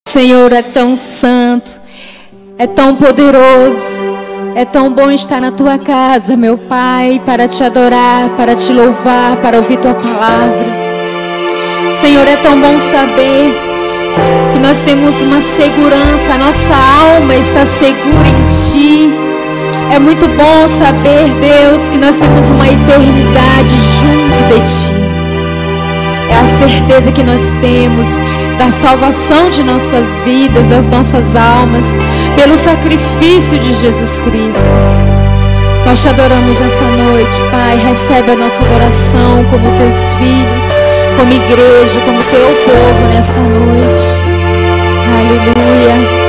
Senhor é tão santo, é tão poderoso, é tão bom estar na tua casa, meu Pai, para te adorar, para te louvar, para ouvir tua palavra. Senhor, é tão bom saber que nós temos uma segurança, a nossa alma está segura em ti. É muito bom saber, Deus, que nós temos uma eternidade junto de ti. É a certeza que nós temos da salvação de nossas vidas, das nossas almas, pelo sacrifício de Jesus Cristo. Nós te adoramos essa noite, Pai. Recebe a nossa adoração como teus filhos, como igreja, como teu povo nessa noite. Aleluia.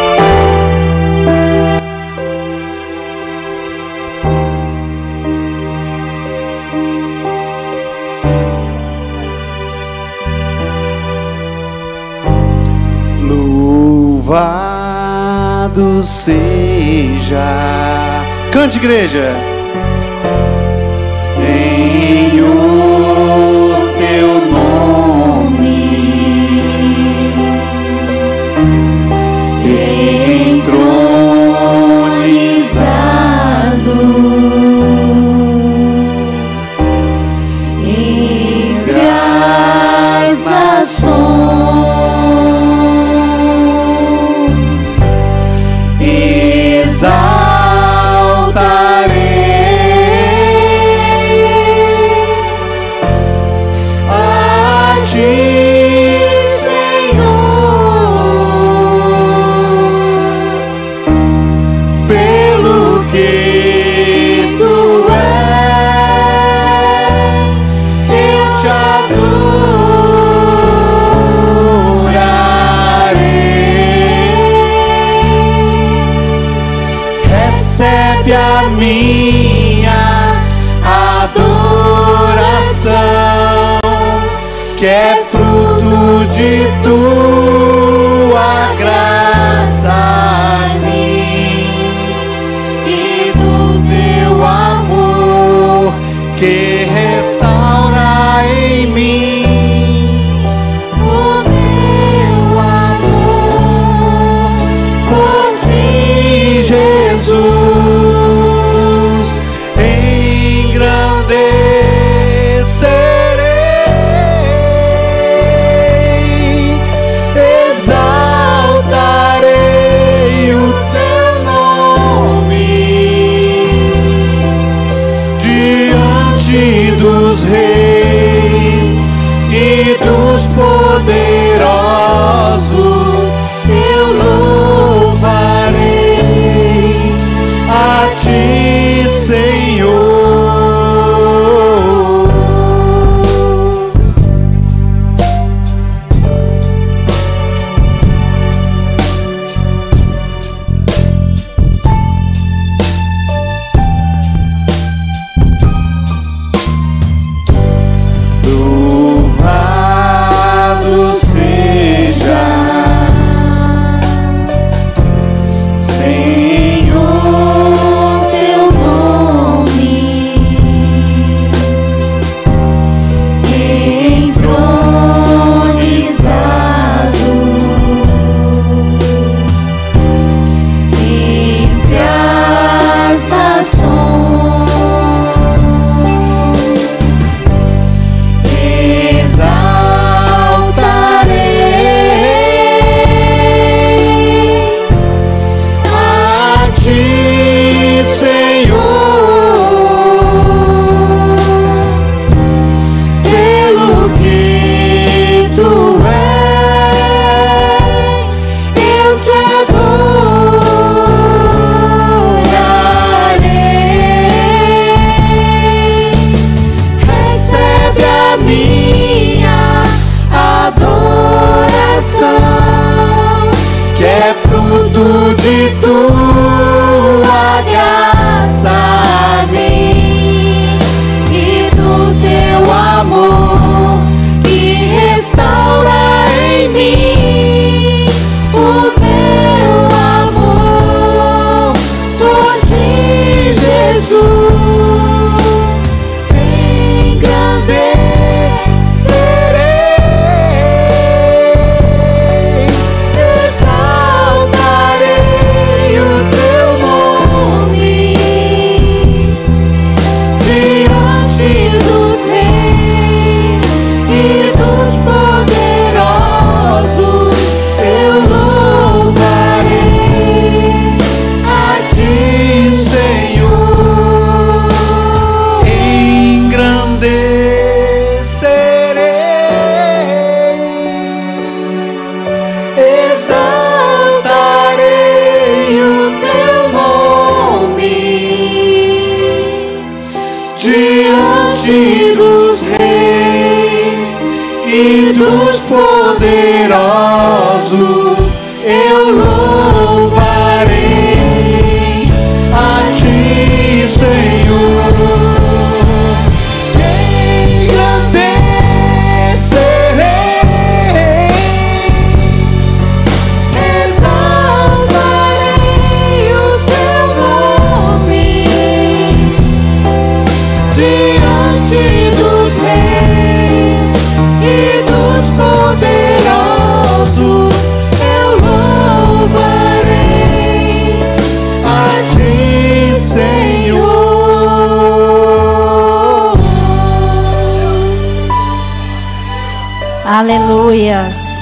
Louvado seja. Cante, igreja. Senhor, teu nome entronizado entre as nações. A minha adoração, que é fruto de tua graça em mim e do teu amor que restaura em mim o meu amor por ti, Jesus. Engrandecerei exaltarei o teu nome diante dos reis e dos poderosos. Eu louvarei a ti, Senhor. Aleluias.